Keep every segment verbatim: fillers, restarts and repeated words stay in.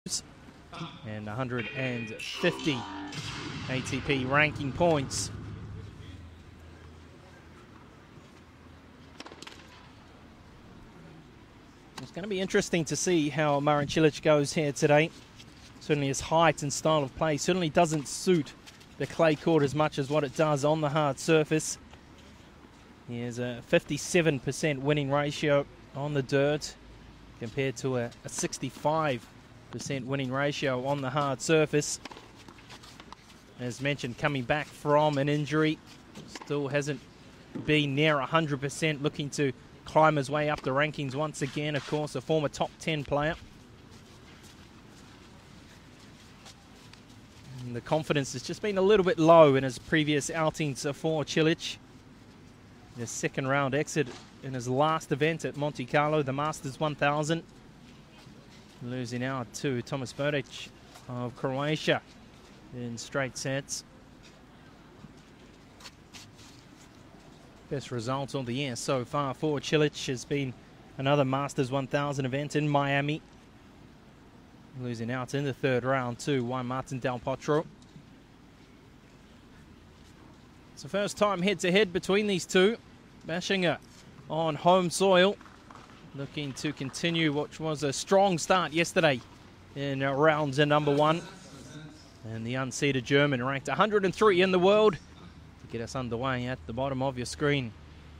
and one hundred fifty A T P ranking points. It's going to be interesting to see how Marin Cilic goes here today. Certainly his height and style of play certainly doesn't suit the clay court as much as what it does on the hard surface. He has a fifty-seven percent winning ratio on the dirt compared to a, a sixty-five percent winning ratio on the hard surface. As mentioned, coming back from an injury, still hasn't been near one hundred percent, looking to climb his way up the rankings once again. Of course, a former top ten player. And the confidence has just been a little bit low in his previous outings for Cilic. His second round exit in his last event at Monte Carlo, the Masters one thousand. Losing out to Tomas Berdych of Croatia in straight sets. Best result of the year so far for Cilic has been another Masters one thousand event in Miami. Losing out in the third round to Juan Martin Del Potro. It's the first time head-to-head between these two. Bashinger on home soil, looking to continue what was a strong start yesterday in uh, rounds number one. And the unseeded German, ranked one hundred three in the world, to get us underway at the bottom of your screen.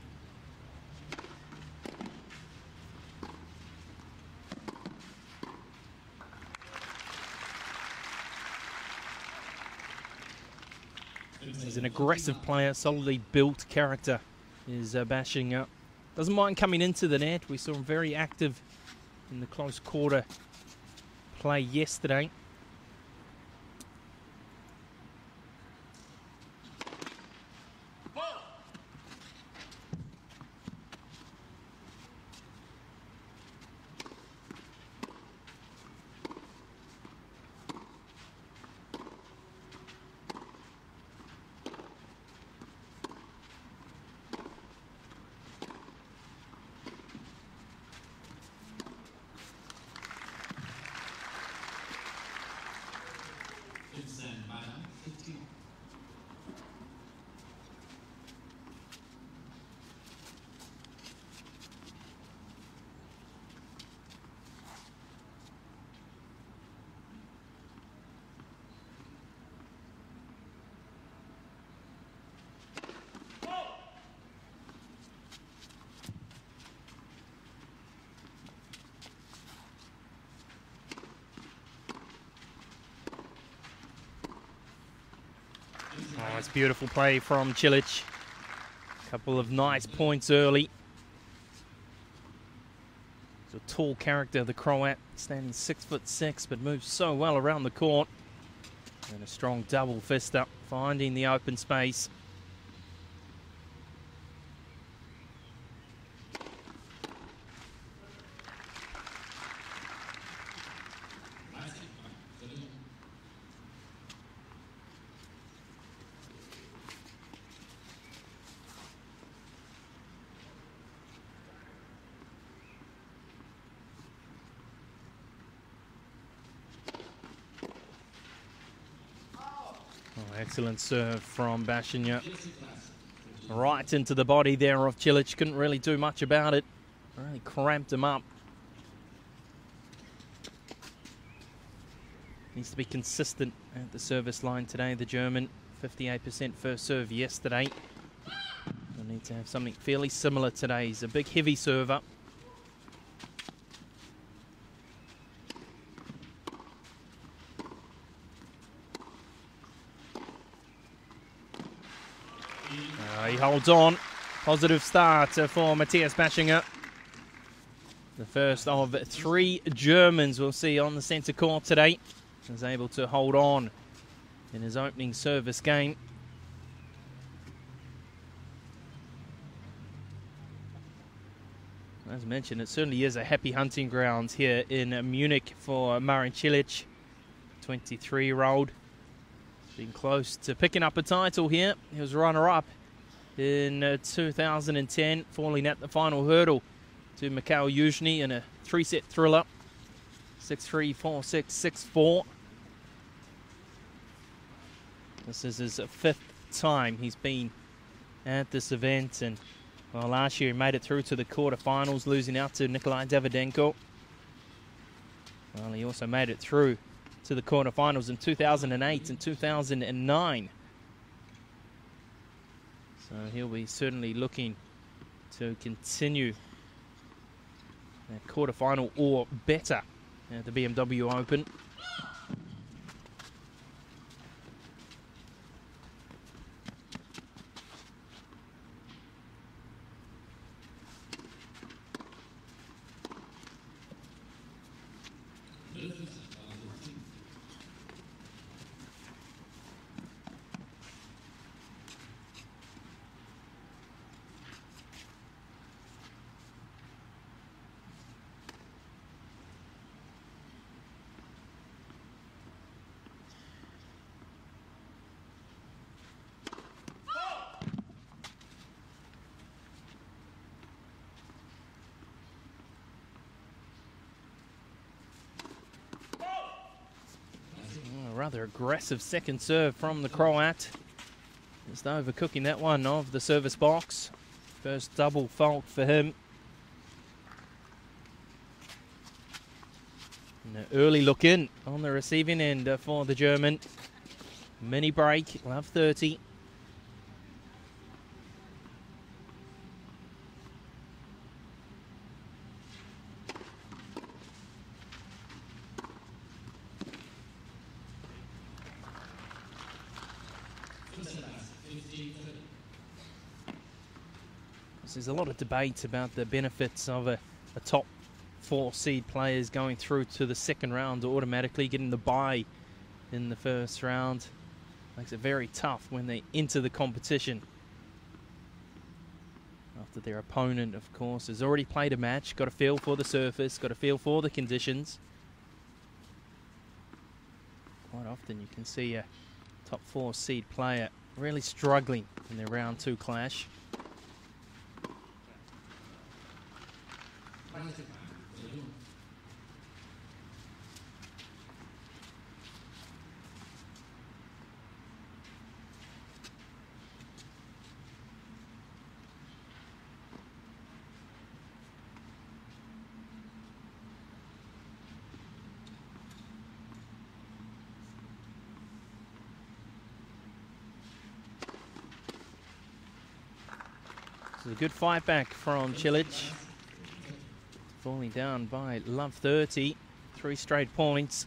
He's an aggressive player, solidly built character is uh, Bashinger. Doesn't mind coming into the net. We saw him very active in the close quarter play yesterday. Oh, it's beautiful play from Cilic. Couple of nice points early. He's a tall character, the Croat, standing six foot six, but moves so well around the court. And a strong double fist up, finding the open space. Excellent serve from Bashinger. Right into the body there of Cilic. Couldn't really do much about it. Really cramped him up. Needs to be consistent at the service line today, the German. fifty-eight percent first serve yesterday. We'll need to have something fairly similar today. He's a big, heavy server. Uh, he holds on. Positive start for Matthias Bashinger. The first of three Germans we'll see on the centre court today. Is able to hold on in his opening service game. As mentioned, it certainly is a happy hunting ground here in Munich for Marin Cilic, twenty-three-year-old. Been close to picking up a title here. He was runner-up in uh, two thousand ten, falling at the final hurdle to Mikhail Yuzhny in a three-set thriller. six three, four six, six four. This is his fifth time he's been at this event, and well, last year he made it through to the quarterfinals, losing out to Nikolai Davydenko. Well, he also made it through to the quarterfinals in two thousand eight and two thousand nine. So he'll be certainly looking to continue that quarterfinal or better at the B M W Open. Rather aggressive second serve from the Croat. Just overcooking that one of the service box. First double fault for him. And an early look in on the receiving end for the German. Mini break, love thirty. There's a lot of debate about the benefits of a, a top four seed players going through to the second round automatically, getting the bye in the first round. Makes it very tough when they enter the competition. After their opponent, of course, has already played a match, got a feel for the surface, got a feel for the conditions. Quite often you can see a top four seed player really struggling in their round two clash. This is a good fight back from Cilic. Falling down by love thirty. Three straight points.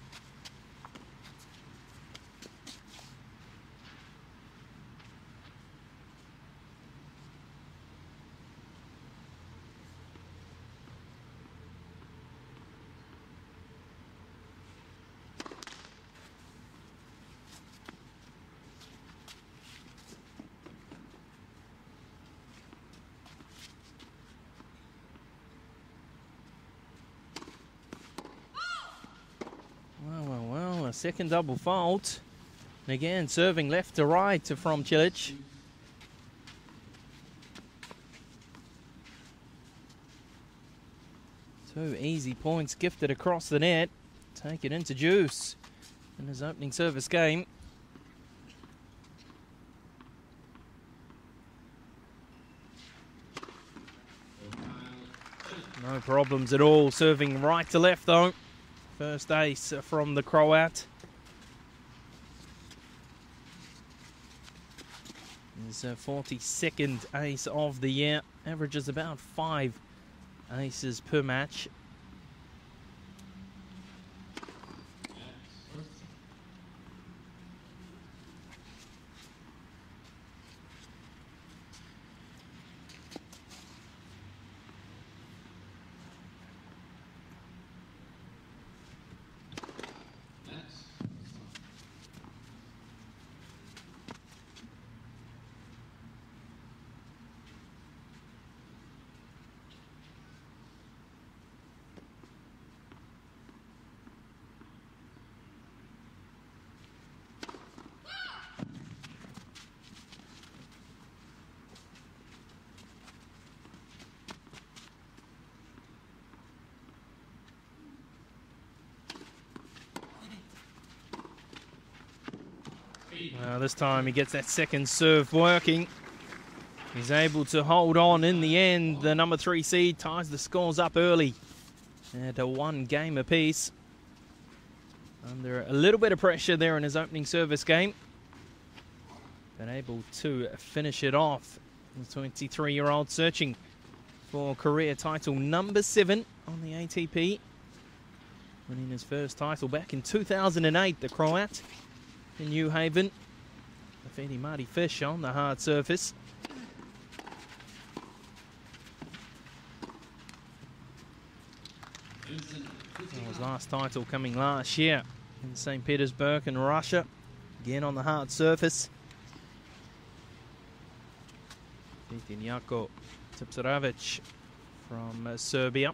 Second double fault. And again, serving left to right from Cilic. Two easy points gifted across the net. Take it into juice in his opening service game. No problems at all. Serving right to left though. First ace from the Croat. His uh, forty-second ace of the year. Averages about five aces per match. Well, this time he gets that second serve working. He's able to hold on in the end. The number three seed ties the scores up early at a one game apiece. Under a little bit of pressure there in his opening service game, but able to finish it off. The twenty-three-year-old searching for career title number seven on the A T P. Winning his first title back in two thousand eight, the Croat in New Haven. Defeating Marty Fish on the hard surface. That was last title coming last year in Saint Petersburg in Russia. Again on the hard surface. Beating Jako Tipsarevic from uh, Serbia.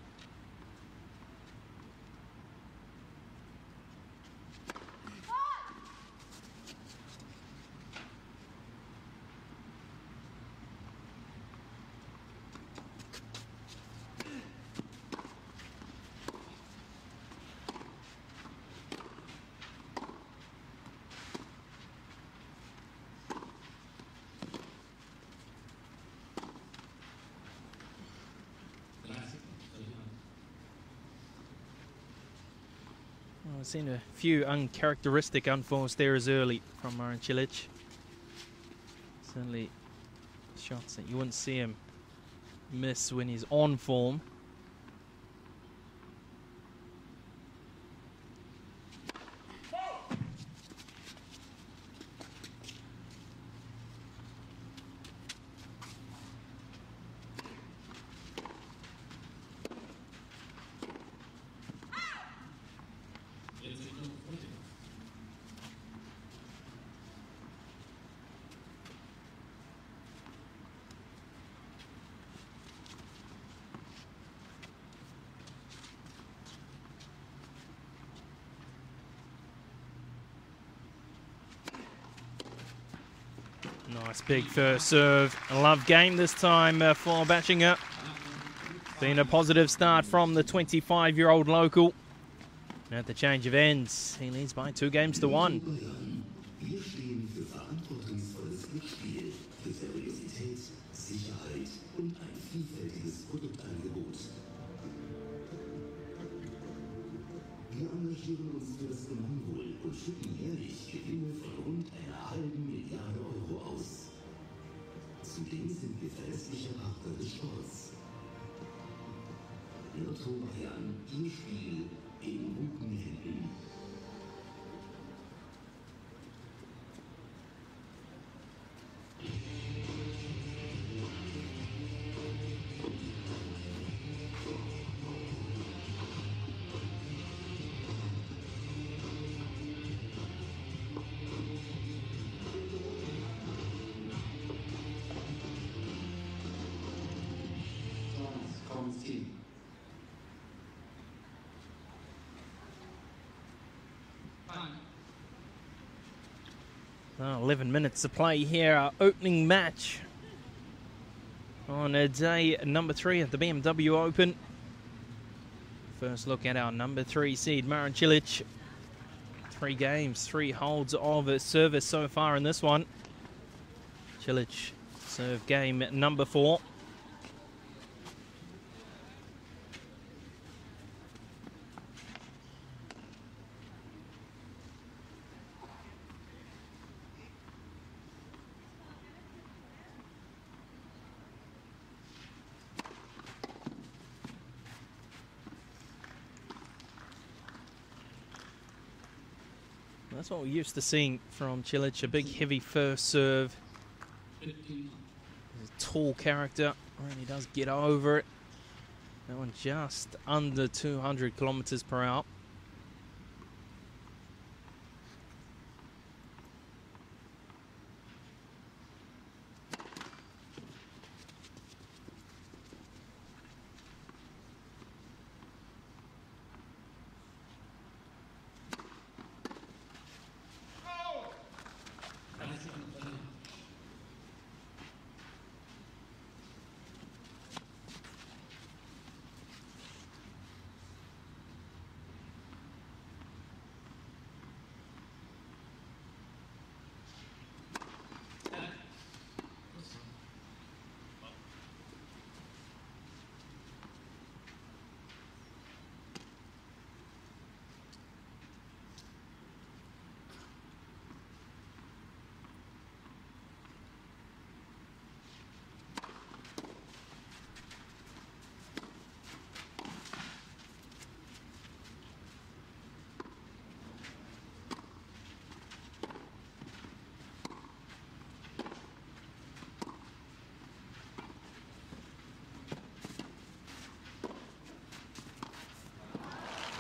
I've seen a few uncharacteristic unforced errors early from Marin Cilic. Certainly shots that you wouldn't see him miss when he's on form. Nice big first serve. A love game this time uh, for Batchinger. Been a positive start from the twenty-five-year-old local. And at the change of ends, he leads by two games to one. Wir engagieren uns für das Gemeinwohl und schütten jährlich Gewinne von rund einer halben Milliarde Euro aus. Zudem sind wir verlässliche Partner des Sports. Lotto Bayern, Ihr Spiel in guten Händen. Oh, eleven minutes to play here, our opening match on a day number three at the B M W Open. First look at our number three seed, Marin Cilic. Three games, three holds of service so far in this one. Cilic serve game number four. That's what we're used to seeing from Cilic, a big heavy first serve. He's a tall character, really does get over it. That one just under two hundred kilometers per hour.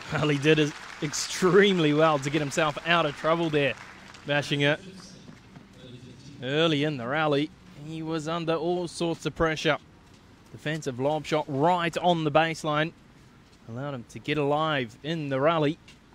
Well, he did it extremely well to get himself out of trouble there, bashing it. Early in the rally, he was under all sorts of pressure. Defensive lob shot right on the baseline allowed him to get alive in the rally.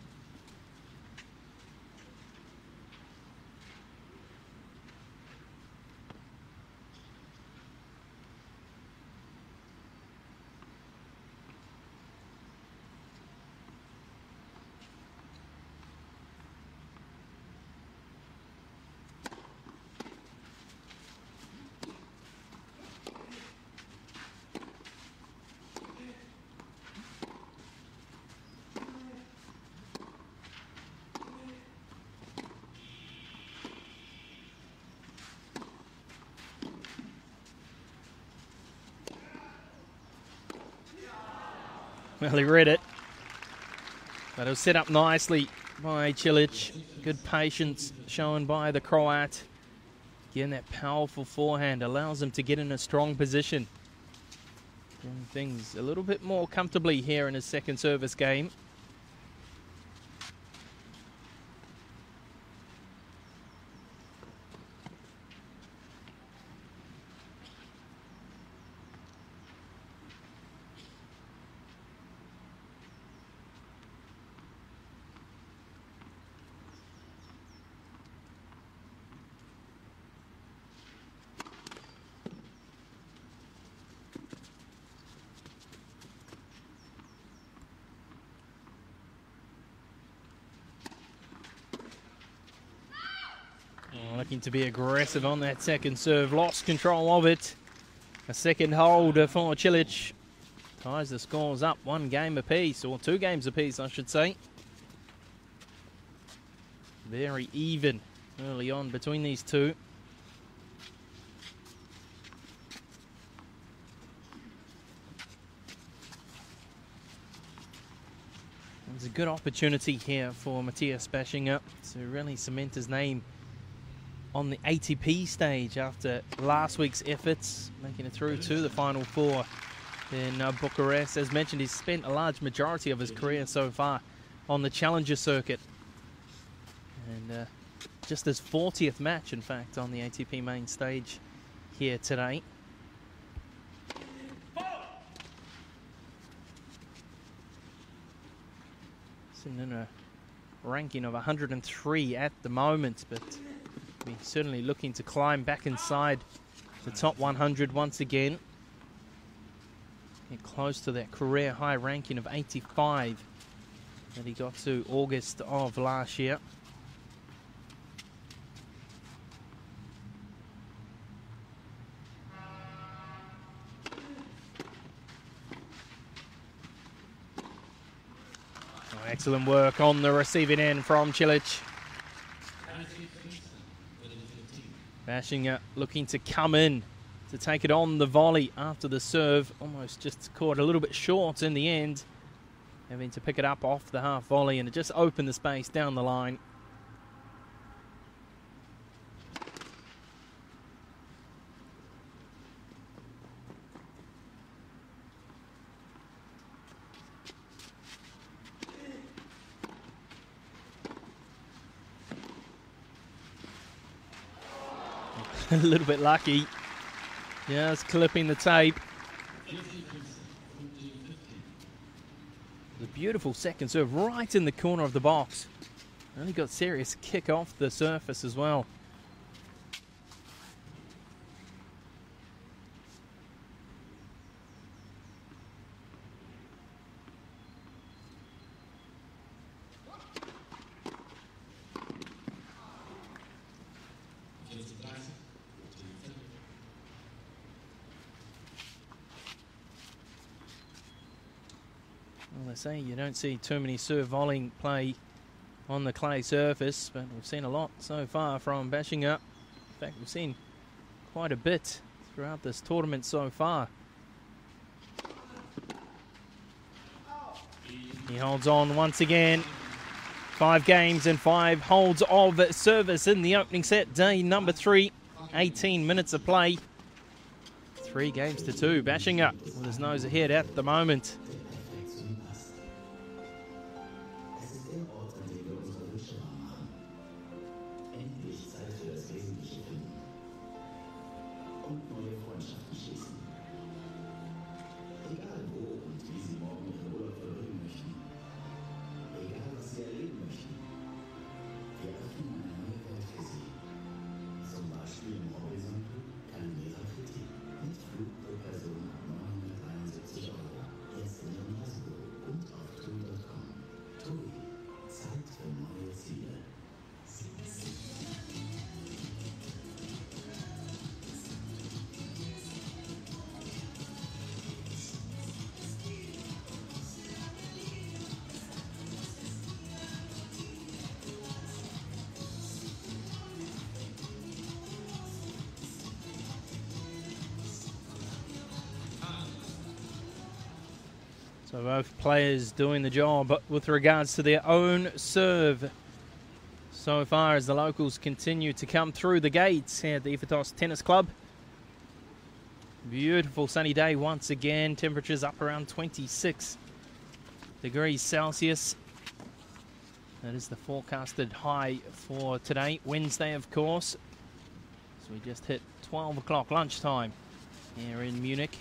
Well, he read it, but it was set up nicely by Cilic. Good patience shown by the Croat. Again, that powerful forehand allows him to get in a strong position. Doing things a little bit more comfortably here in his second service game. Looking to be aggressive on that second serve. Lost control of it. A second hold for Cilic. Ties the scores up one game apiece, or two games apiece, I should say. Very even early on between these two. There's a good opportunity here for Matthias Baschinger to really cement his name on the A T P stage after last week's efforts, making it through to the Final Four in uh, Bucharest. As mentioned, he's spent a large majority of his career so far on the Challenger circuit. And uh, just his fortieth match, in fact, on the A T P main stage here today. Sitting in a ranking of one hundred three at the moment, but we're certainly looking to climb back inside the top one hundred once again. Get close to that career high ranking of eighty-five that he got to August of last year. Oh, excellent work on the receiving end from Cilic. Baschinger looking to come in to take it on the volley after the serve. Almost just caught a little bit short in the end, having to pick it up off the half volley, and it just opened the space down the line. A little bit lucky. Just clipping the tape. The beautiful second serve right in the corner of the box. Only got serious kick off the surface as well. Well, they say you don't see too many serve volleying play on the clay surface, but we've seen a lot so far from Baschinger. In fact, we've seen quite a bit throughout this tournament so far. He holds on once again. Five games and five holds of service in the opening set. Day number three, eighteen minutes of play. Three games to two. Baschinger with his nose ahead at the moment. Wir öffnen eine neue Welt für Sie. Zum Beispiel im Horizontal Calimera Kritik mit Flug pro Person ab neunhunderteinundsiebzig Euro. Jetzt in Ihrem Reisebüro und auf T U I Punkt com. T U I. Zeit für neue Ziele. So both players doing the job with regards to their own serve so far as the locals continue to come through the gates here at the Ephetos Tennis Club. Beautiful sunny day once again. Temperatures up around twenty-six degrees Celsius. That is the forecasted high for today, Wednesday, of course. So we just hit twelve o'clock lunchtime here in Munich.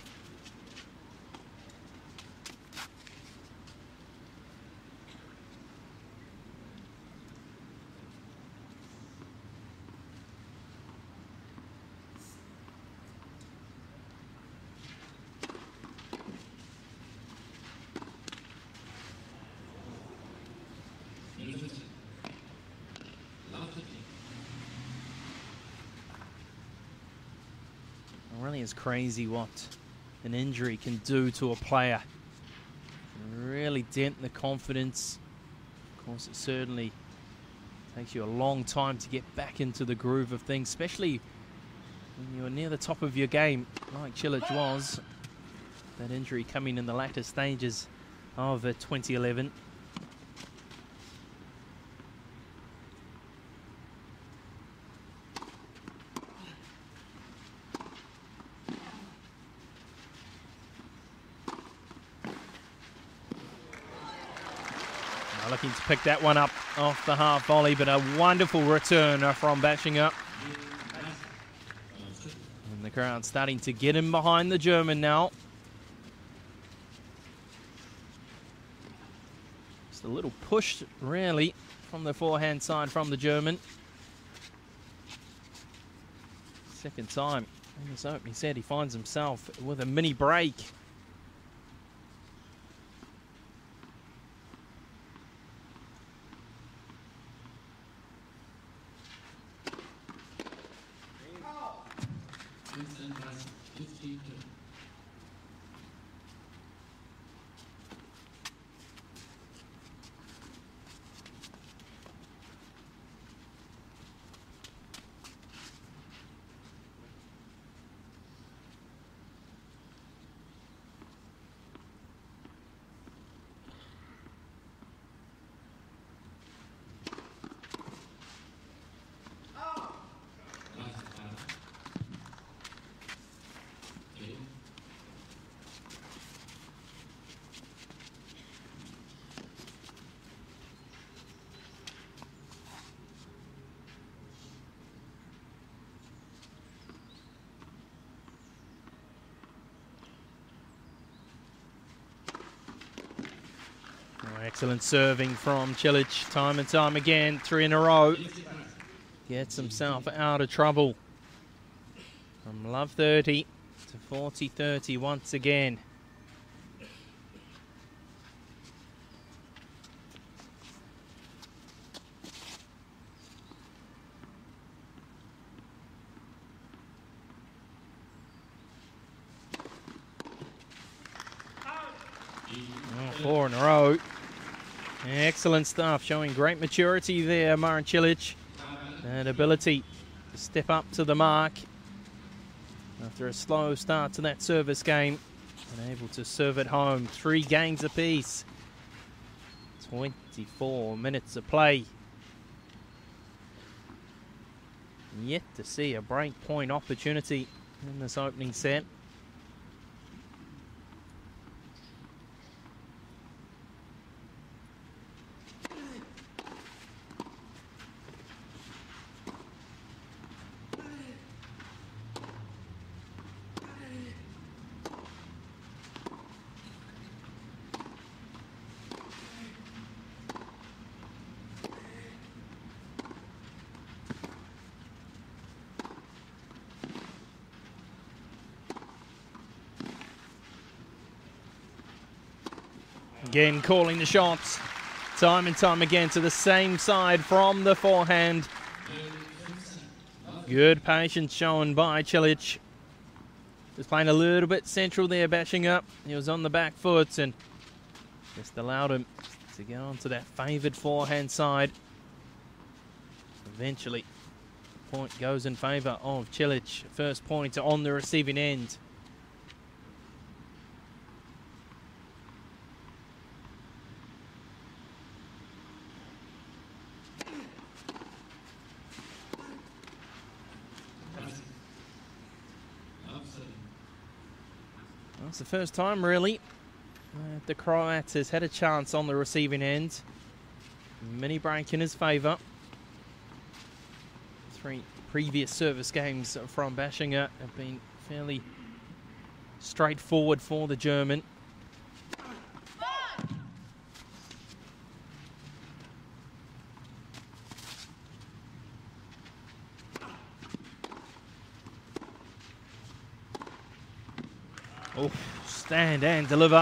Really is crazy what an injury can do to a player. Really dent the confidence. Of course, it certainly takes you a long time to get back into the groove of things, especially when you're near the top of your game, like Cilic was. That injury coming in the latter stages of uh, twenty eleven. Looking to pick that one up off the half volley, but a wonderful return from Bashinger. And the crowd starting to get in behind the German now. Just a little push, really, from the forehand side from the German. Second time in this opening set, he finds himself with a mini break. Excellent serving from Cilic, time and time again, three in a row. Gets himself out of trouble. From love thirty to forty thirty once again. Oh, four in a row. Excellent stuff, showing great maturity there, Marin Cilic. And ability to step up to the mark after a slow start to that service game. And able to serve it home. Three games apiece. twenty-four minutes of play. Yet to see a break point opportunity in this opening set. Again, calling the shots time and time again to the same side from the forehand. Good patience shown by Cilic. Just playing a little bit central there, bashing up. He was on the back foot and just allowed him to get onto that favoured forehand side. Eventually, point goes in favour of Cilic. First point on the receiving end. It's the first time, really, uh, the Croat has had a chance on the receiving end. Mini break in his favour. Three previous service games from Bashinger have been fairly straightforward for the German. Oh, stand and deliver.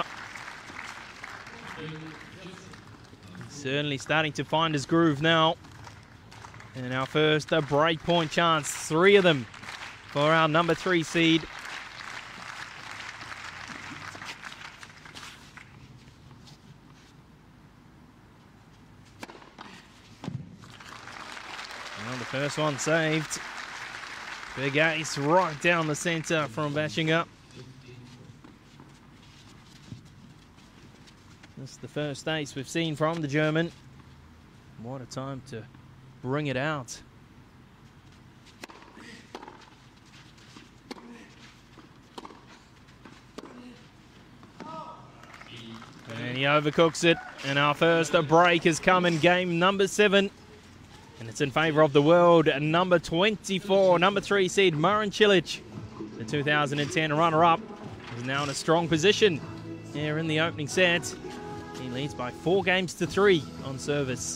Certainly starting to find his groove now. And our first uh, break point chance, three of them for our number three seed. Well, the first one saved. Big ace right down the centre from Bashinger. That's the first ace we've seen from the German. What a time to bring it out. And he overcooks it. And our first break has come in game number seven. And it's in favour of the world number twenty-four, number three seed Marin Cilic. The two thousand ten runner-up is now in a strong position here in the opening set. He leads by four games to three on service.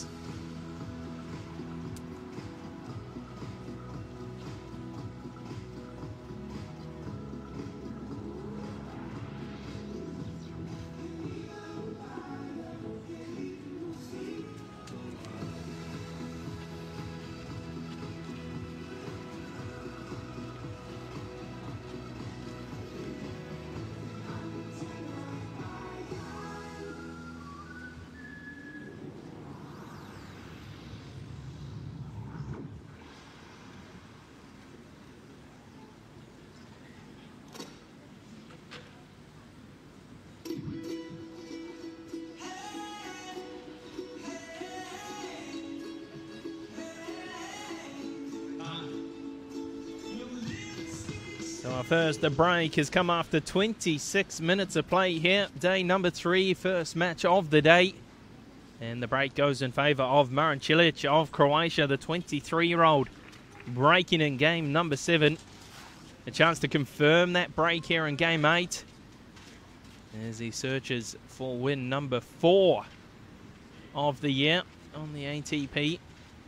So our first break has come after twenty-six minutes of play here. Day number three, first match of the day. And the break goes in favour of Marin Cilic of Croatia, the twenty-three-year-old, breaking in game number seven. A chance to confirm that break here in game eight as he searches for win number four of the year on the A T P.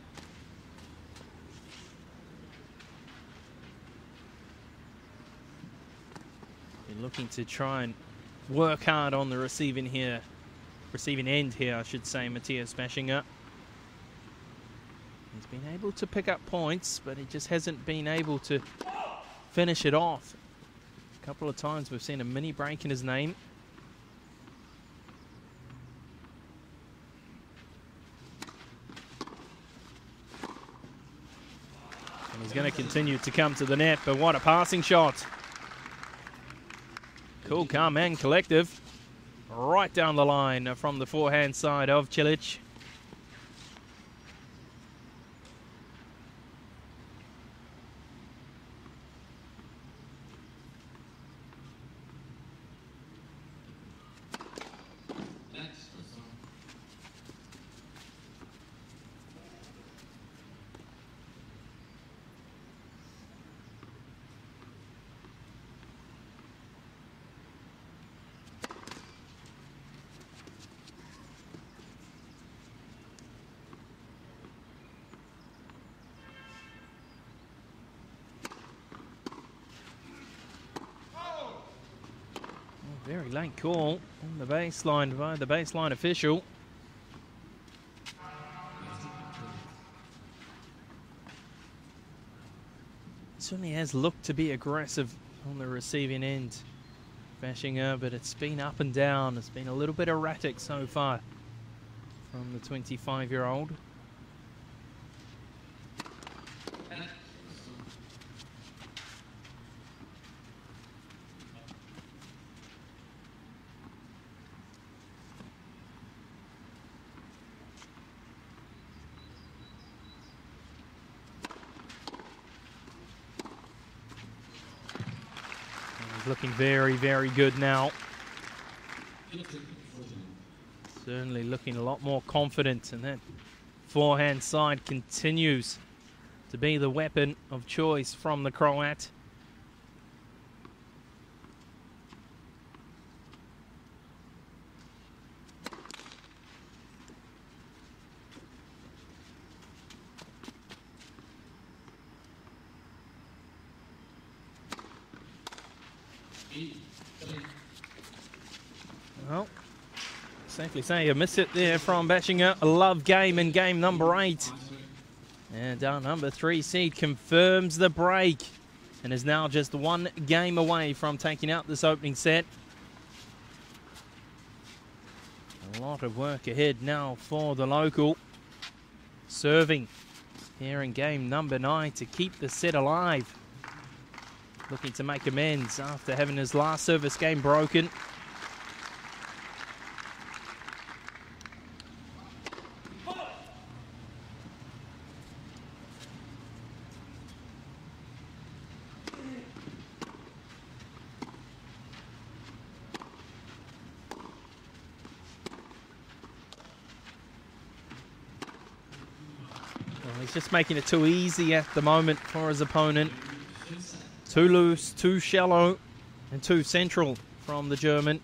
Looking to try and work hard on the receiving here, receiving end here, I should say, Matthias Bashinger. He's been able to pick up points, but he just hasn't been able to finish it off. A couple of times we've seen a mini break in his name. And he's going to continue to come to the net, but what a passing shot. Cool, calm and collective. Right down the line from the forehand side of Cilic. Very late call on the baseline by the baseline official. Certainly has looked to be aggressive on the receiving end, Bashinger, but it's been up and down. It's been a little bit erratic so far from the twenty-five-year-old. Looking very, very good now. Certainly looking a lot more confident, and that forehand side continues to be the weapon of choice from the Croat. Well, safely say you miss it there from Bashinger. A love game in game number eight. And our number three seed confirms the break and is now just one game away from taking out this opening set. A lot of work ahead now for the local. Serving here in game number nine to keep the set alive. Looking to make amends after having his last service game broken. He's just making it too easy at the moment for his opponent. Too loose, too shallow, and too central from the German.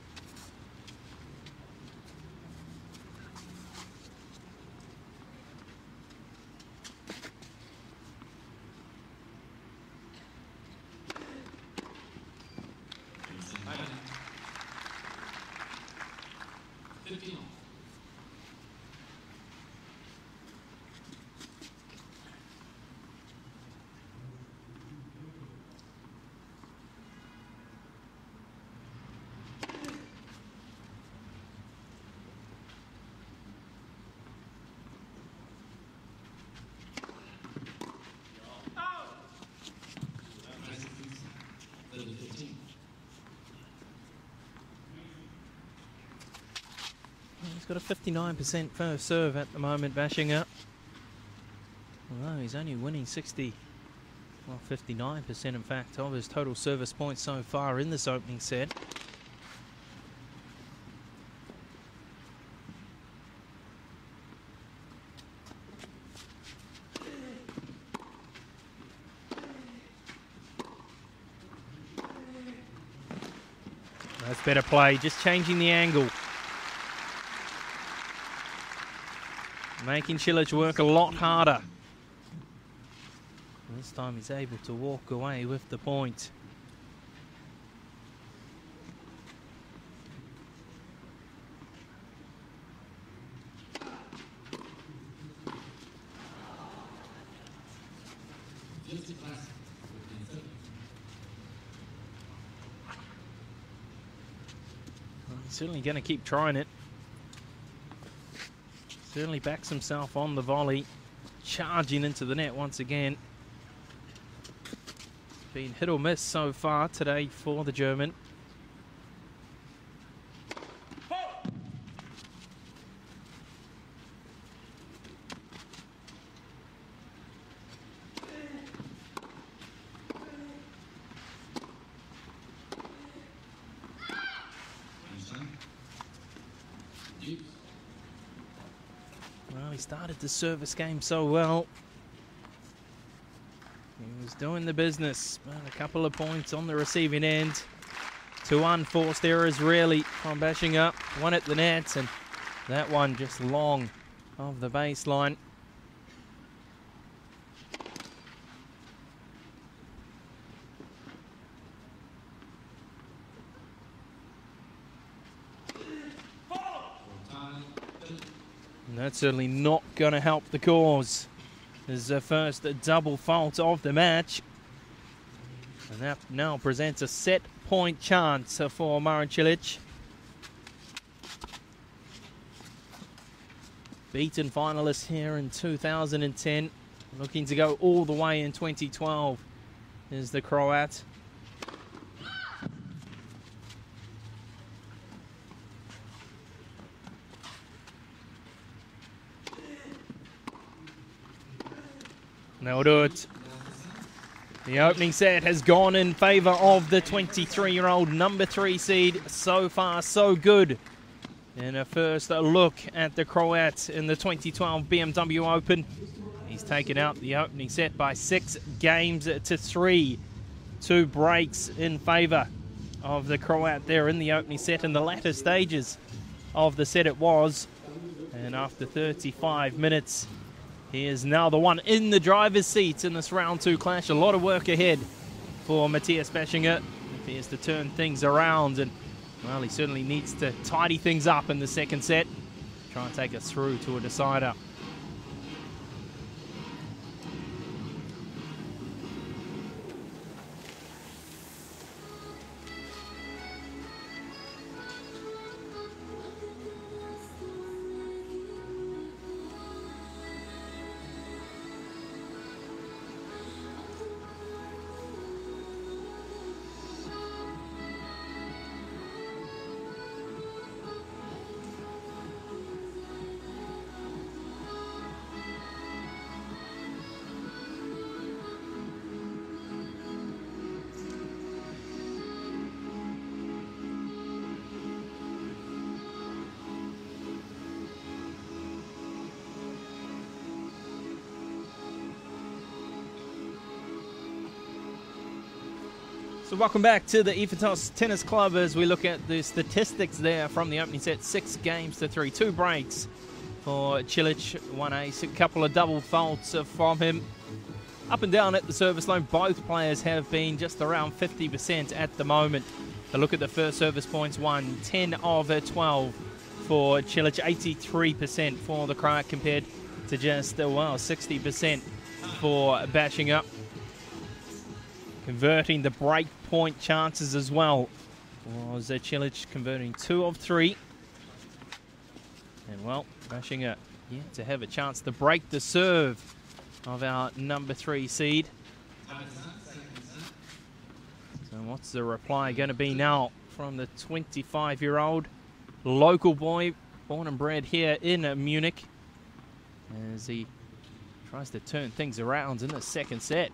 He's got a fifty-nine percent first serve at the moment, Bashinger. Although he's only winning sixty, well, fifty-nine percent in fact, of his total service points so far in this opening set. That's better play, just changing the angle. Making Cilic work a lot harder. This time he's able to walk away with the point. Well, he's certainly going to keep trying it. Certainly backs himself on the volley, charging into the net once again. Been hit or miss so far today for the German. Well, he started the service game so well. He was doing the business, but a couple of points on the receiving end. Two unforced errors really from Bashinger. One at the net, and that one just long of the baseline. And that's certainly not going to help the cause. This is the first double fault of the match. And that now presents a set point chance for Marin Cilic. Beaten finalist here in two thousand ten. Looking to go all the way in twenty twelve is the Croat. They'll do it. The opening set has gone in favour of the twenty-three-year-old number three seed. So far, so good. In a first look at the Croat in the twenty twelve B M W Open. He's taken out the opening set by six games to three. Two breaks in favour of the Croat there in the opening set. In the latter stages of the set it was. And after thirty-five minutes, he is now the one in the driver's seat in this round two clash. A lot of work ahead for Matthias Beschinger if he has to turn things around. And, well, he certainly needs to tidy things up in the second set. Try and take us through to a decider. So welcome back to the Ephatos Tennis Club as we look at the statistics there from the opening set. Six games to three. Two breaks for Cilic. One ace. A couple of double faults from him. Up and down at the service line. Both players have been just around fifty percent at the moment. A look at the first service points. One. ten of twelve for Cilic. eighty-three percent for the Croat compared to just, well, sixty percent for Beschinger. Converting the break point chances as well was Cilic converting two of three. And, well, Beschinger yeah, to have a chance to break the serve of our number three seed. So what's the reply going to be now from the twenty-five-year-old local boy, born and bred here in Munich, as he tries to turn things around in the second set.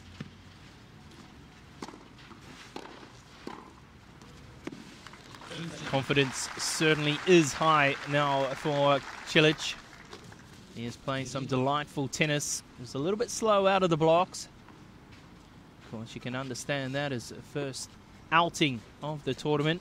Confidence certainly is high now for Cilic. He is playing some delightful tennis. He's a little bit slow out of the blocks. Of course, you can understand that as a first outing of the tournament.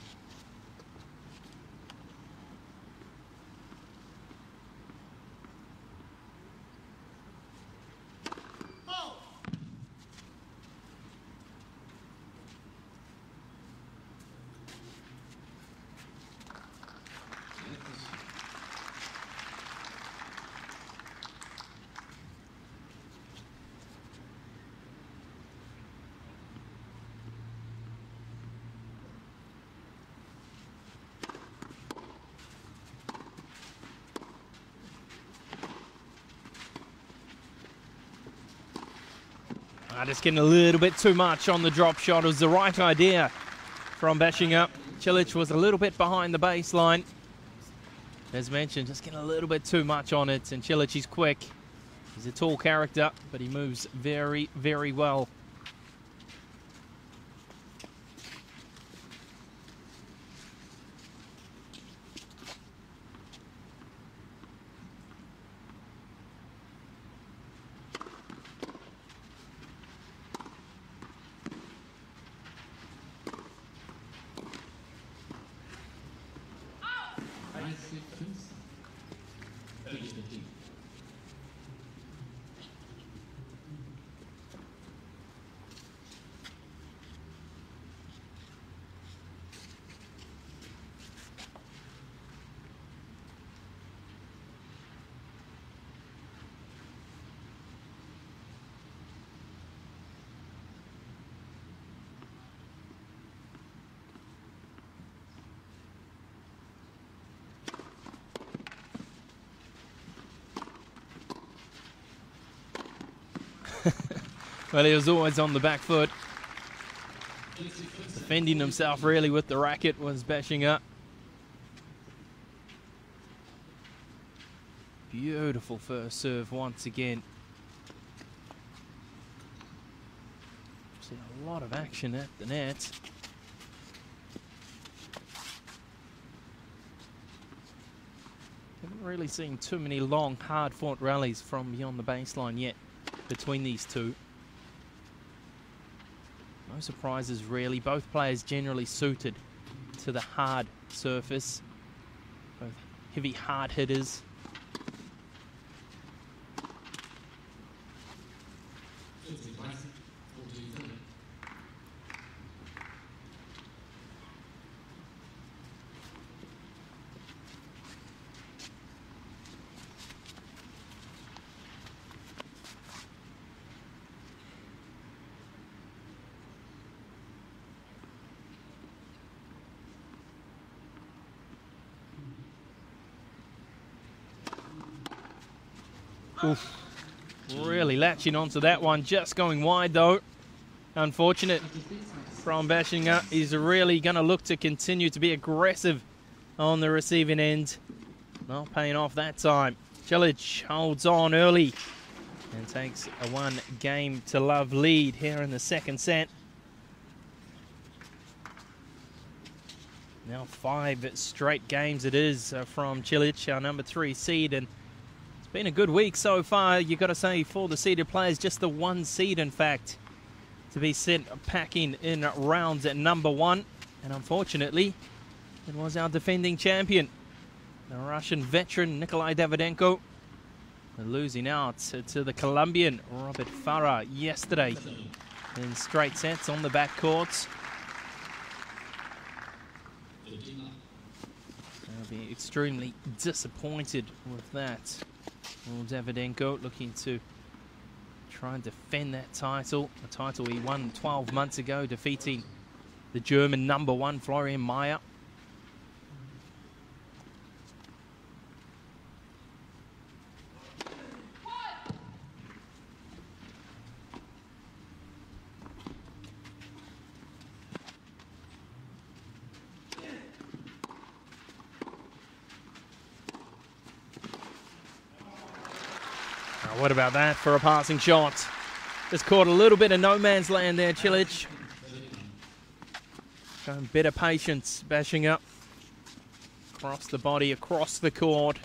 Uh, just getting a little bit too much on the drop shot. It was the right idea from Beschinger. Cilic was a little bit behind the baseline. As mentioned, just getting a little bit too much on it. And Cilic is quick. He's a tall character, but he moves very, very well. Well, he was always on the back foot. Defending himself really with the racket, was bashing up. Beautiful first serve once again. See a lot of action at the net. Haven't really seen too many long, hard-fought rallies from beyond the baseline yet between these two. No surprises really. Both players generally suited to the hard surface. Both heavy, hard hitters. Oof. Really latching onto that one, just going wide though. Unfortunate from bashing up. He's really going to look to continue to be aggressive on the receiving end. Not paying off that time. Cilic holds on early and takes a one game to love lead here in the second set. Now five straight games it is from Cilic, our number three seed, and been a good week so far, you've got to say, for the seeded players. Just the one seed, in fact, to be sent packing in rounds at number one. And unfortunately, it was our defending champion, the Russian veteran Nikolai Davydenko, losing out to the Colombian Robert Farah yesterday in straight sets on the back courts. I'll be extremely disappointed with that. Well, Davydenko looking to try and defend that title, a title he won twelve months ago, defeating the German number one, Florian Mayer. What about that for a passing shot? Just caught a little bit of no man's land there, Cilic. Showing better patience, bashing up across the body, across the court.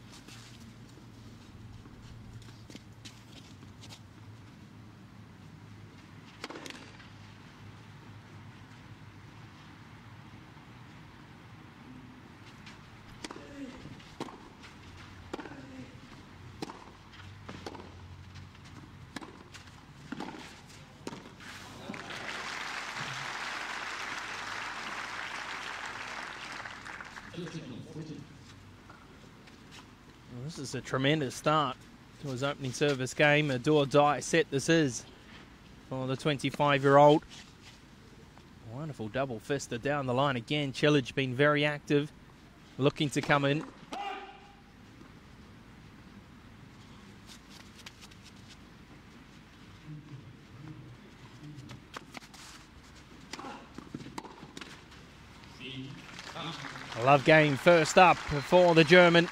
Well, this is a tremendous start to his opening service game. A do-or-die set this is for the twenty-five-year-old. Wonderful double fister down the line again. Cilic been very active, looking to come in. A love game first up for the German.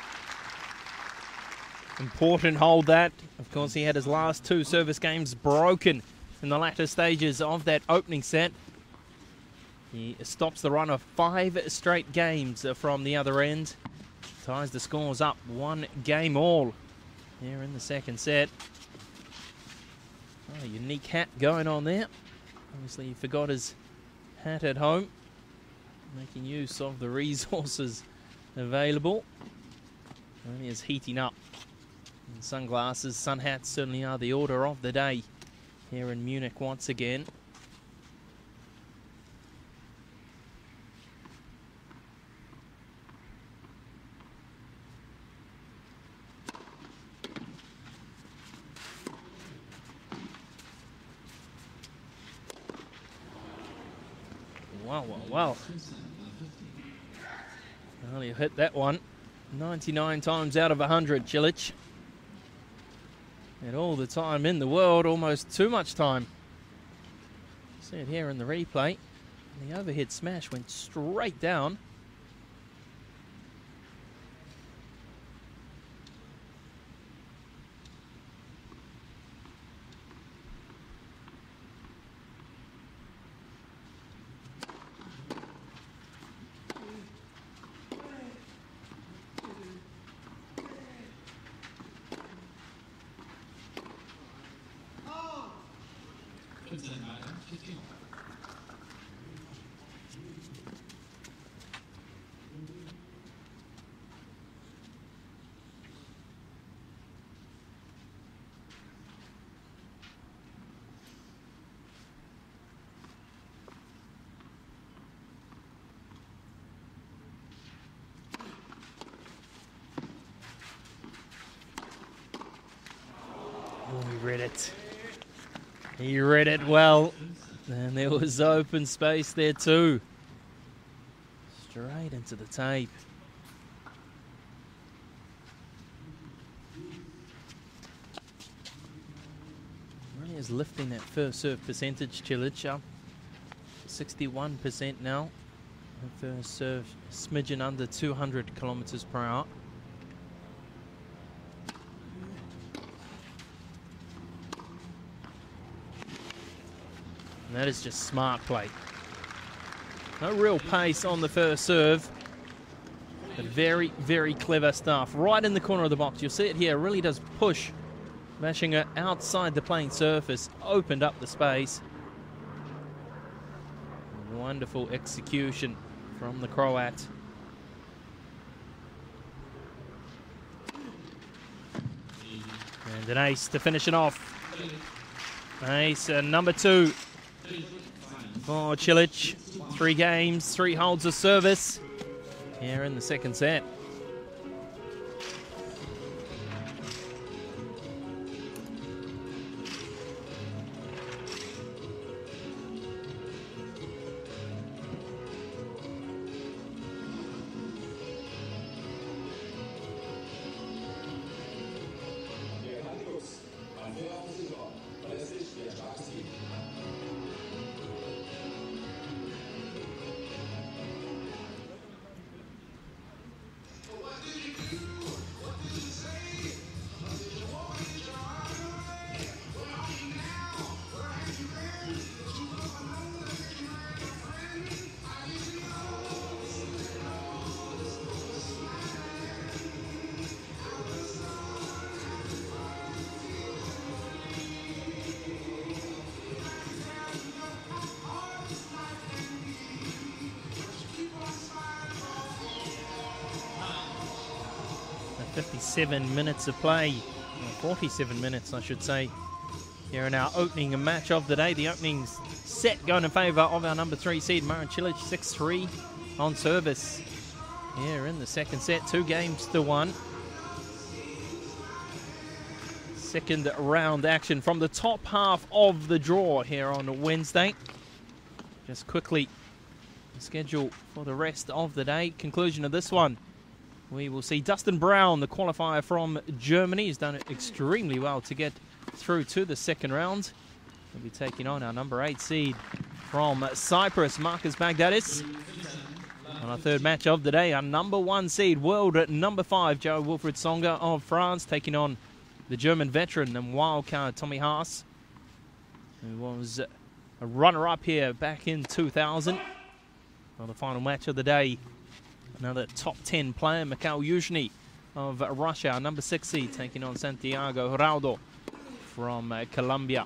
Important hold that. Of course, he had his last two service games broken in the latter stages of that opening set. He stops the run of five straight games from the other end. Ties the scores up one game all here in the second set. Oh, a unique hat going on there. Obviously, he forgot his hat at home. Making use of the resources available. And he is heating up. And sunglasses, sun hats certainly are the order of the day here in Munich once again. Wow, wow, wow. Well, he hit that one ninety-nine times out of one hundred, Cilic. And all the time in the world, almost too much time. See it here in the replay. And the overhead smash went straight down. Oh, he read it. He read it well. And there was open space there too. Straight into the tape. Really is lifting that first serve percentage, Cilic, up sixty-one percent now. The first serve smidgen under two hundred kilometers per hour. And that is just smart play. No real pace on the first serve, but very, very clever stuff. Right in the corner of the box, you'll see it here, really does push, mashing it outside the playing surface, opened up the space. Wonderful execution from the Croat. And an ace to finish it off. Ace uh, number two for Cilic. Three games, three holds of service here in the second set. fifty-seven minutes of play, or forty-seven minutes I should say, here in our opening match of the day. The opening set going in favour of our number three seed, Marin Cilic, six three on service. Here in the second set, two games to one. Second round action from the top half of the draw here on Wednesday. Just quickly, the schedule for the rest of the day. Conclusion of this one, we will see Dustin Brown, the qualifier from Germany. He's done it extremely well to get through to the second round. He'll be taking on our number eight seed from Cyprus, Marcus Baghdadis. On our third match of the day, our number one seed, world at number five, Jo-Wilfried Tsonga of France, taking on the German veteran and wildcard Tommy Haas, who was a runner-up here back in two thousand. On the final match of the day, another top ten player, Mikhail Yuzhny of Russia, our number six seed, taking on Santiago Raudo from uh, Colombia.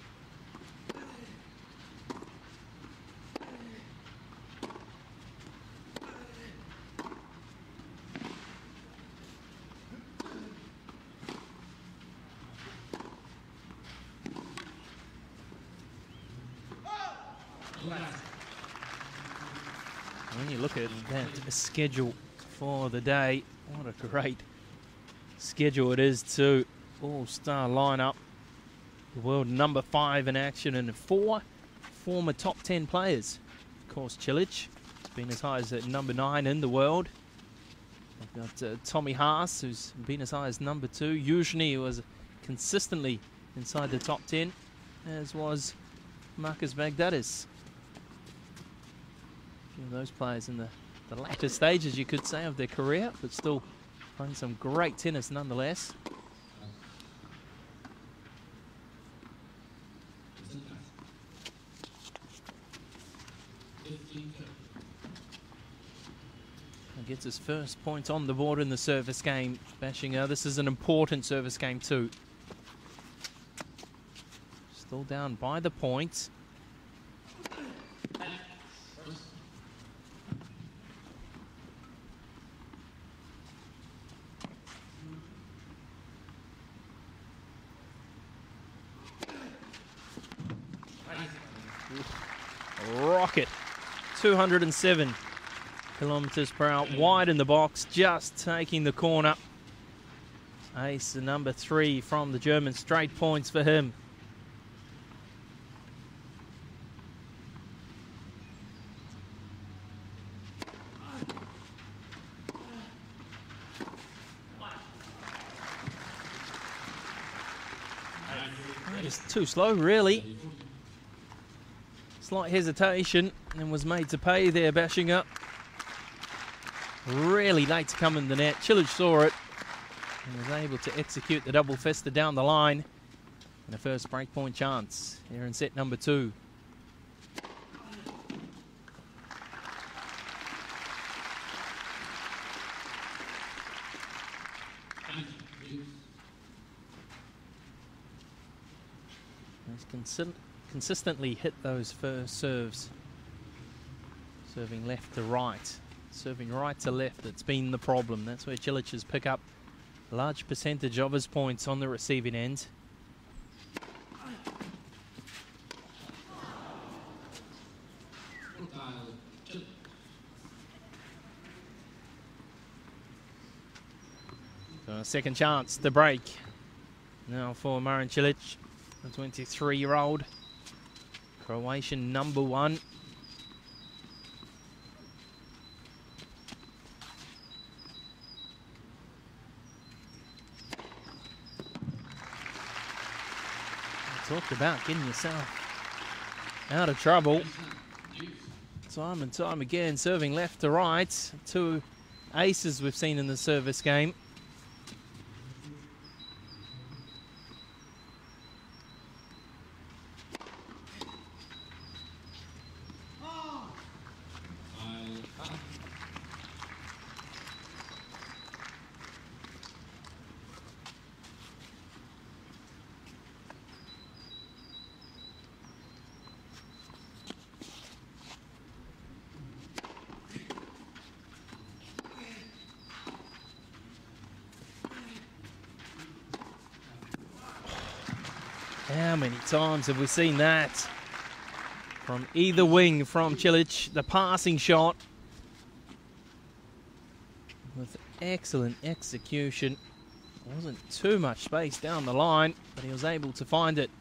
When you look at that schedule for the day, what a great schedule it is too. All-star lineup. The world number five in action and four former top ten players. Of course, Cilic has been as high as at number nine in the world. We've got uh, Tommy Haas, who's been as high as number two. Yuzhny, who was consistently inside the top ten, as was Marcus Baghdatis. A few of those players in the, the latter stages, you could say, of their career, but still playing some great tennis nonetheless. Gets his first point on the board in the service game. Bashinger, this is an important service game too. Still down by the point. Rocket, two hundred seven. Kilometres per hour, wide in the box, just taking the corner. Ace, the number three from the German, straight points for him. Just too slow, really. Slight hesitation and was made to pay there, Bashinger. Really late to come in the net. Cilic saw it and was able to execute the double fester down the line. And a first breakpoint chance here in set number two. He's consi consistently hit those first serves. Serving left to right. Serving right to left, that's been the problem. That's where Cilic has picked up a large percentage of his points on the receiving end. So a second chance to break. Now for Marin Cilic, the twenty-three-year-old Croatian number one. Talked about getting yourself out of trouble. Time and time again, serving left to right. Two aces we've seen in the service game. How many times have we seen that from either wing from Cilic? The passing shot with excellent execution. Wasn't too much space down the line, but he was able to find it.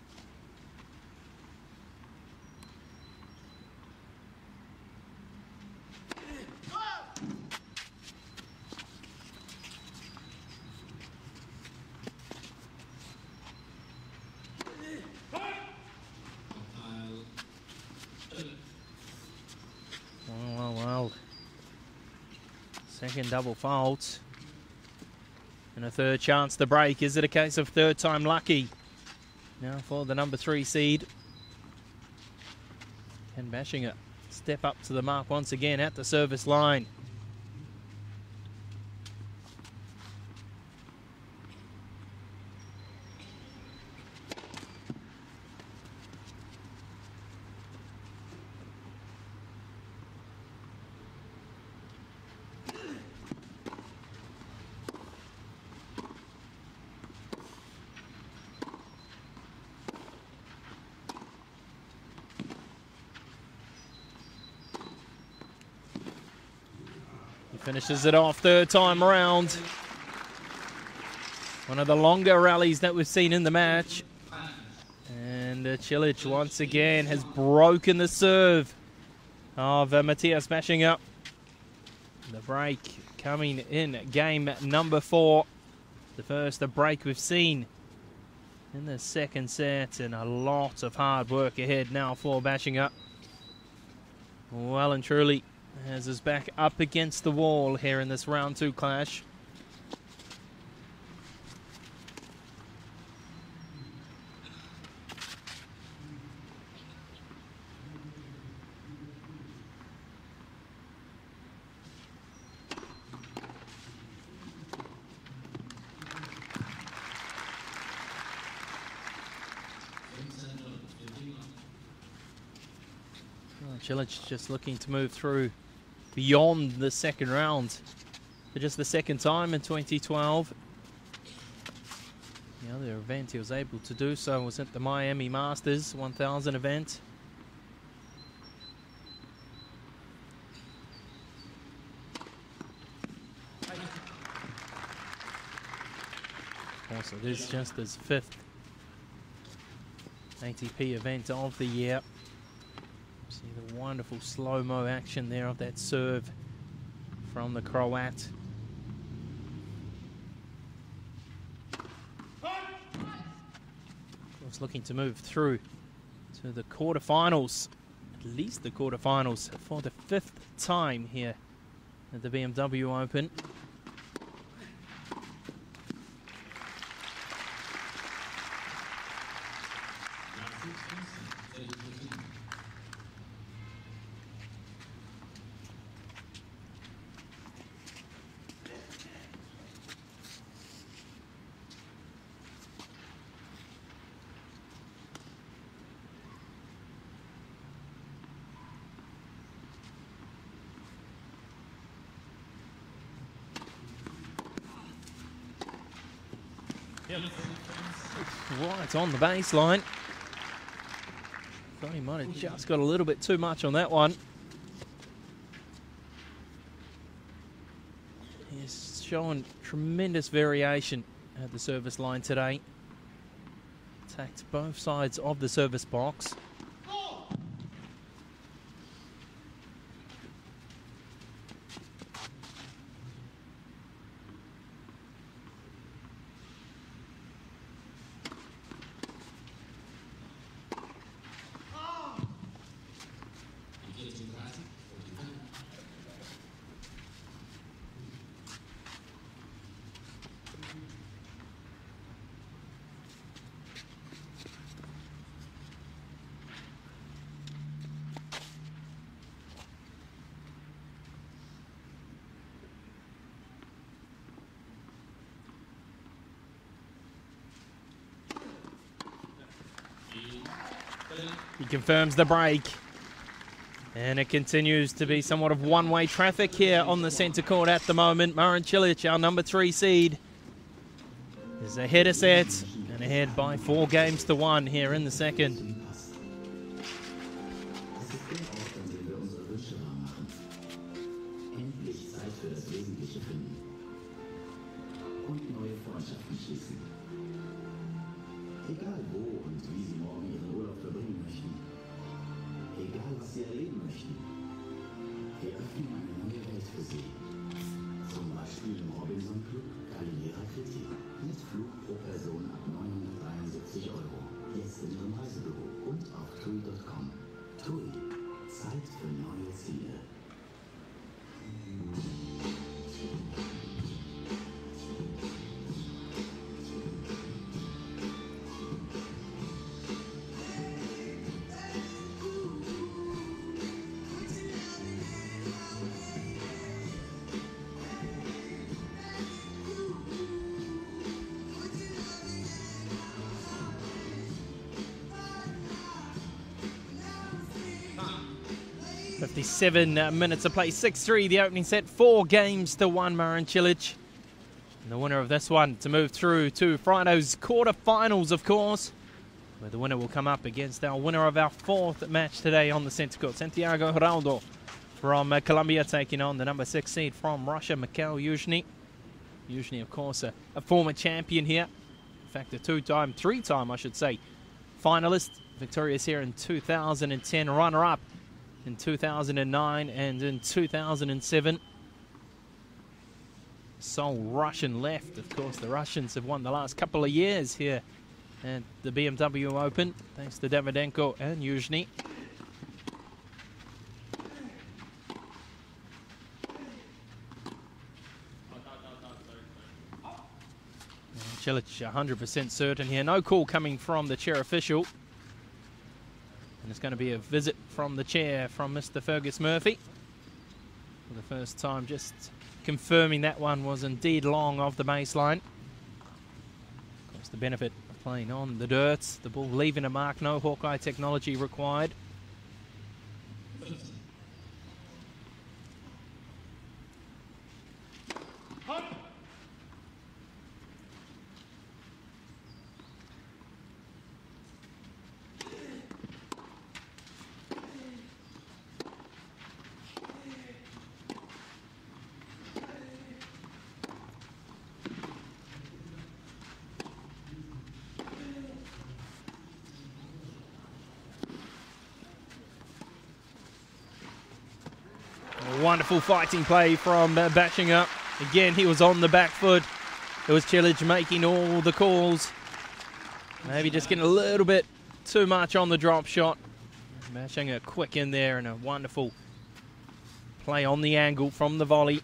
Second double fault. And a third chance to break. Is it a case of third time lucky? Now for the number three seed. Can Bashinger step up to the mark once again at the service line. Finishes it off third time around. One of the longer rallies that we've seen in the match. And uh, Cilic once again has broken the serve of uh, Matthias Bashinger. The break coming in game number four. The first break we've seen in the second set, and a lot of hard work ahead now for Bachinga. Well and truly has his back up against the wall here in this round two clash. Cilic just looking to move through beyond the second round for just the second time in twenty twelve. The other event he was able to do so was at the Miami Masters one thousand event. Also, this is just his fifth A T P event of the year. See the wonderful slow-mo action there of that serve from the Croat. Of course, looking to move through to the quarterfinals, at least the quarterfinals, for the fifth time here at the B M W Open. Right on the baseline. Thought he might have just got a little bit too much on that one. He's showing tremendous variation at the service line today. Attacked both sides of the service box. He confirms the break. And it continues to be somewhat of one-way traffic here on the centre court at the moment. Marin Cilic, our number three seed, is ahead a set and ahead by four games to one here in the second. Egal wo und wie Sie morgen Ihren Urlaub verbringen möchten. Egal was Sie erleben möchten. Wir öffnen eine neue Welt für Sie. Zum Beispiel im Robinson Club Galilea Kritik. Mit Flug pro Person ab neunhundertdreiundsiebzig Euro. Jetzt in Ihrem Reisebüro und auf T U I Punkt com. T U I. Zeit für neue Ziele. fifty-seven minutes to play, six three the opening set, four games to one Marin Cilic. And the winner of this one to move through to Friday's quarterfinals, of course, where the winner will come up against our winner of our fourth match today on the centre court, Santiago Geraldo from uh, Colombia, taking on the number six seed from Russia, Mikhail Yuzhny. Yuzhny, of course, a, a former champion here. In fact, a two-time, three-time, I should say, finalist. Victorious here in two thousand ten, runner-up in two thousand nine and in two thousand seven. Sole Russian left. Of course, the Russians have won the last couple of years here at the B M W Open, thanks to Davydenko and Yuzhny. Cilic one hundred percent certain here. No call coming from the chair official. And it's going to be a visit from the chair from Mister Fergus Murphy. For the first time, just confirming that one was indeed long off the baseline. Of course, the benefit of playing on the dirt. The ball leaving a mark. No Hawkeye technology required. Wonderful fighting play from uh, Bachinga. Again, he was on the back foot. It was Cilic making all the calls. Maybe just getting a little bit too much on the drop shot. Bachinga quick in there and a wonderful play on the angle from the volley.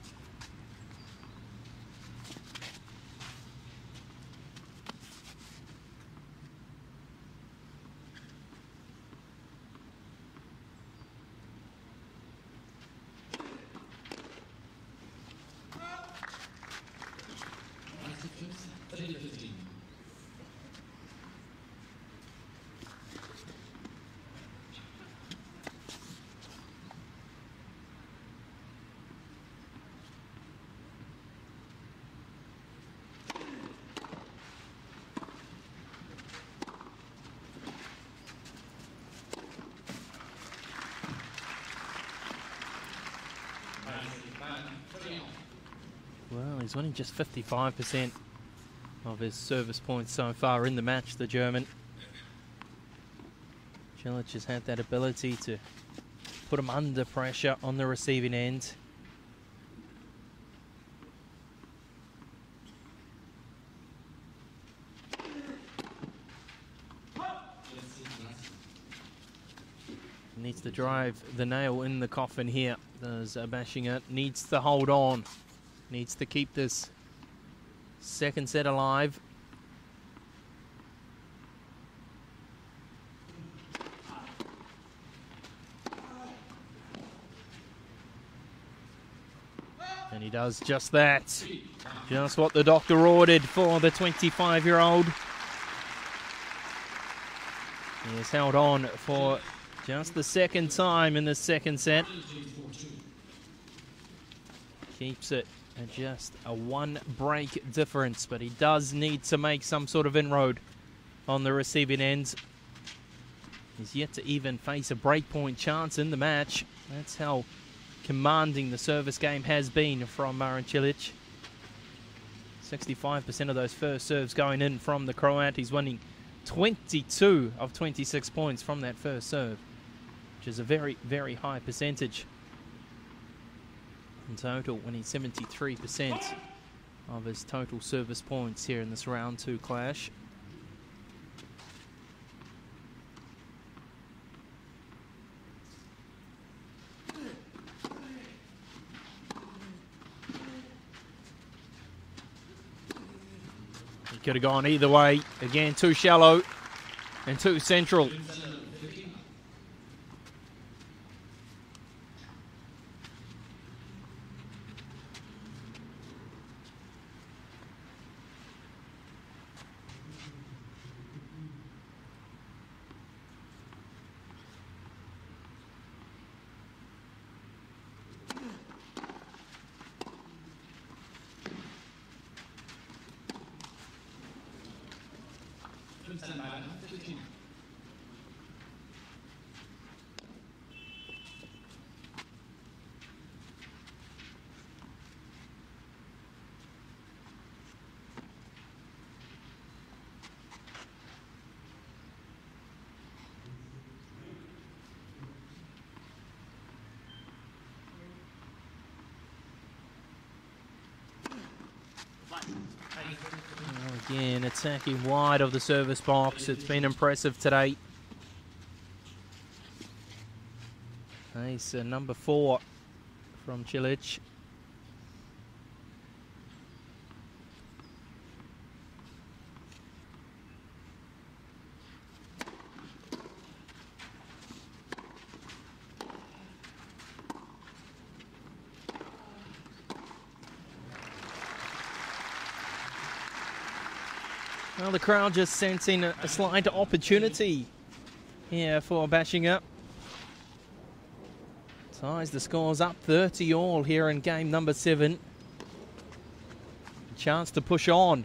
Well, he's winning just fifty-five percent of his service points so far in the match, the German. Cilic has had that ability to put him under pressure on the receiving end. Needs to drive the nail in the coffin here. Does uh, Bachinga. Needs to hold on. Needs to keep this second set alive. And he does just that. Just what the doctor ordered for the twenty-five-year-old. He has held on for just the second time in the second set. Keeps it at just a one break difference, but he does need to make some sort of inroad on the receiving end. He's yet to even face a breakpoint chance in the match. That's how commanding the service game has been from Marin Cilic. sixty-five percent of those first serves going in from the Croat. He's winning twenty-two of twenty-six points from that first serve, which is a very, very high percentage. In total, winning seventy-three percent of his total service points here in this round two clash. He could have gone either way. Again, too shallow and too central. Again, attacking wide of the service box. It's been impressive today. Ace uh, number four from Cilic. Well, the crowd just sensing a, a slight opportunity here for Bashinga. Ties the scores up thirty all here in game number seven. Chance to push on.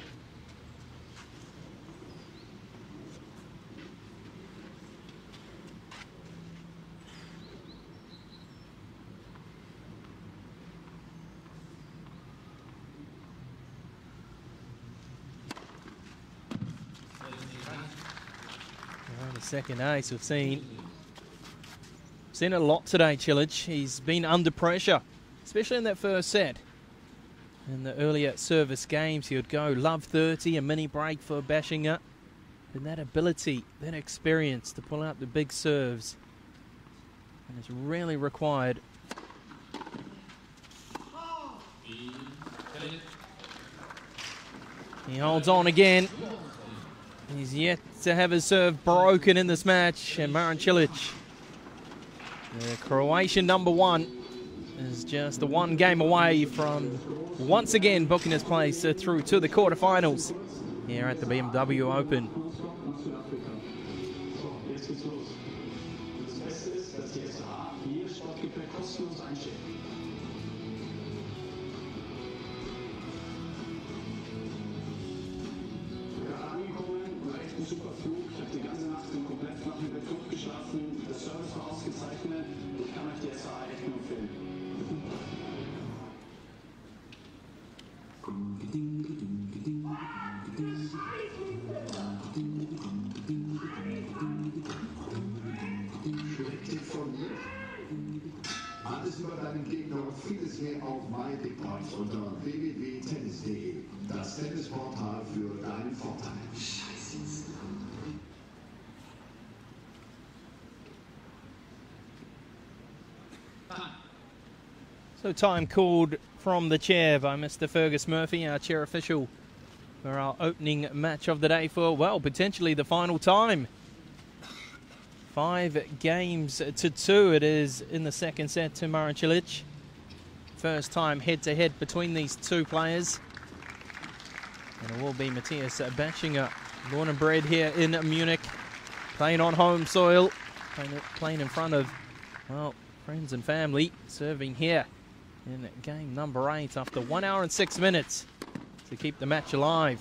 The second ace we've seen. Seen it a lot today, Cilic. He's been under pressure, especially in that first set. In the earlier service games, he would go love thirty, a mini break for Bashinga. And that ability, that experience to pull out the big serves, and it's really required. He holds on again. He's yet to have his serve broken in this match, and Marin Cilic, the Croatian number one, is just the one game away from once again booking his place through to the quarterfinals here at the B M W Open. Alles über deinen Gegner und vieles mehr auf MyBigPoints unter w w w punkt tennis punkt de. Das Tennisportal für deinen Vorteil. So time called from the chair by Mister Fergus Murphy, our chair official, for our opening match of the day for, well, potentially the final time. Five games to two it is in the second set to Marin Cilic. First time head-to-head between these two players. And it will be Matthias Bashinga, born and bred here in Munich, playing on home soil, playing, playing in front of, well, friends and family, serving here in game number eight after one hour and six minutes to keep the match alive.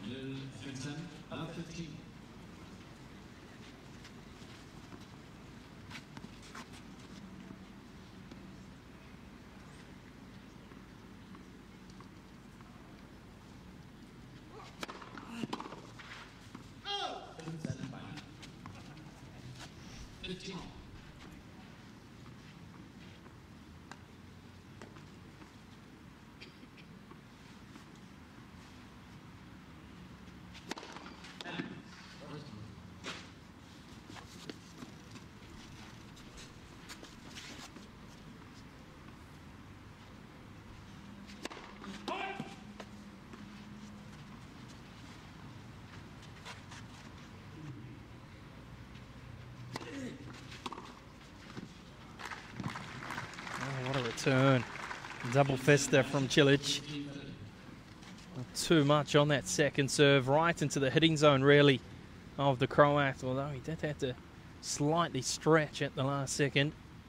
What a return. Double fist there from Cilic. Not too much on that second serve, right into the hitting zone, really, of the Croat, although he did have to slightly stretch at the last second.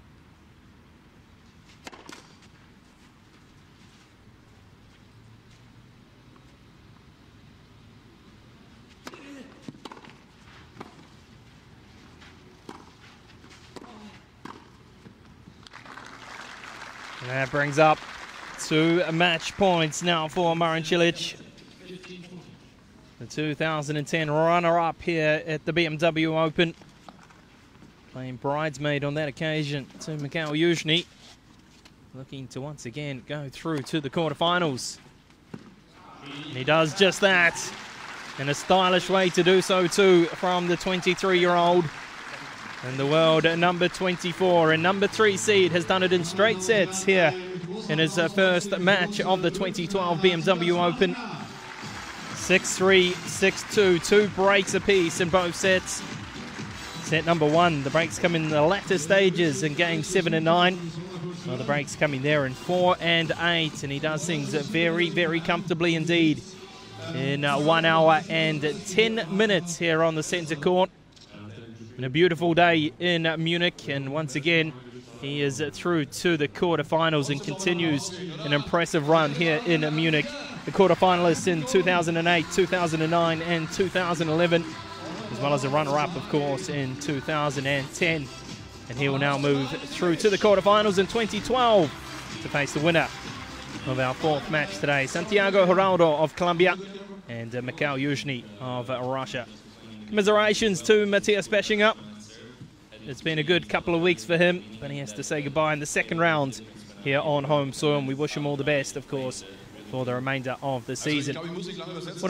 And that brings up two match points now for Marin Cilic. The two thousand ten runner-up here at the B M W Open. Playing bridesmaid on that occasion to Mikhail Yuzhny. Looking to once again go through to the quarterfinals. And he does just that. in a stylish way to do so too from the twenty-three-year-old. And the world number twenty-four and number three seed has done it in straight sets here in his uh, first match of the twenty twelve B M W Open. six three, six two, two breaks apiece in both sets. Set number one, the breaks come in the latter stages in games seven and nine. Well, the breaks coming there in four and eight, and he does things very, very comfortably indeed in uh, one hour and ten minutes here on the centre court. And a beautiful day in uh, Munich, and once again he is uh, through to the quarterfinals and continues an impressive run here in uh, Munich. The quarterfinalists in two thousand eight, two thousand nine and two thousand eleven, as well as a runner-up of course in two thousand ten. And he will now move through to the quarterfinals in twenty twelve to face the winner of our fourth match today, Santiago Geraldo of Colombia and uh, Mikhail Yuzhny of uh, Russia. Commiserations to Matthias Beschinger. It's been a good couple of weeks for him, but he has to say goodbye in the second round here on home soil, and we wish him all the best, of course, for the remainder of the season.